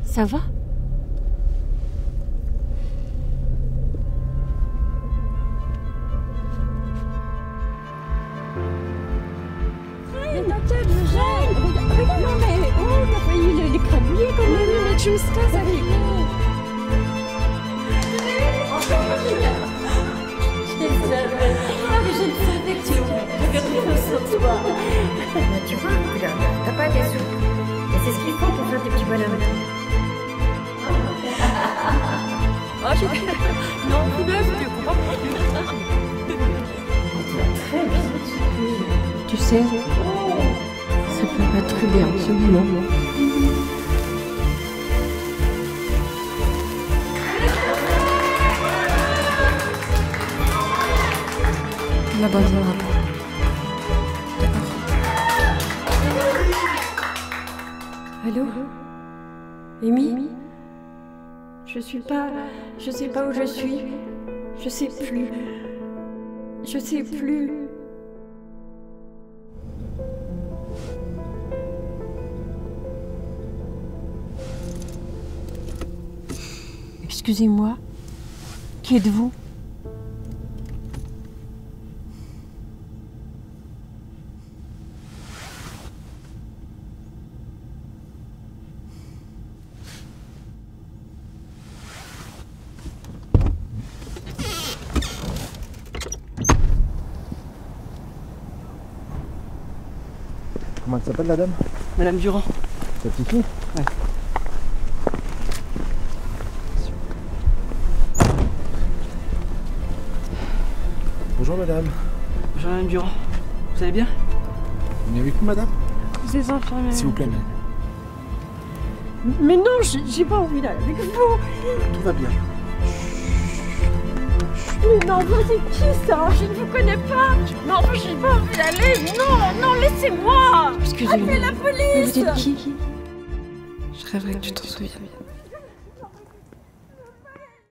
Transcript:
Ça va? T'inquiète, je gère. Regarde, non mais, oh, t'as failli l'écrabouiller quand même. Mais tu me stresses avec nous. Je le savais que tu regardais sur toi. Tu vois, regarde, t'as pas des sous. Et c'est ce qu'il faut pour faire tes petits bonhommes. Oh, j'ai dit. Non, vous ne comprends pas. Tu sais, ça peut pas très bien en ce moment. On abandonnera pas. D'accord. Allô? Amy? Je sais pas où je suis. Je sais plus. Je sais plus. Excusez-moi. Qui êtes-vous? Comment elle s'appelle la dame? Madame Durand. Ta petite fille? Ouais. Bonjour madame. Bonjour Madame Durand. Vous allez bien? Vous venez avec nous madame? Vous êtes infirmière. S'il vous plaît madame. Mais non, j'ai pas envie d'aller avec vous. Tout va bien. Mais non, vous êtes qui ça? Je ne vous connais pas. Non, j'ai pas envie d'aller. Non, non, laissez-moi. Excusez-moi. Appelez la police. Vous êtes qui? Je rêverais que tu t'en souviennes.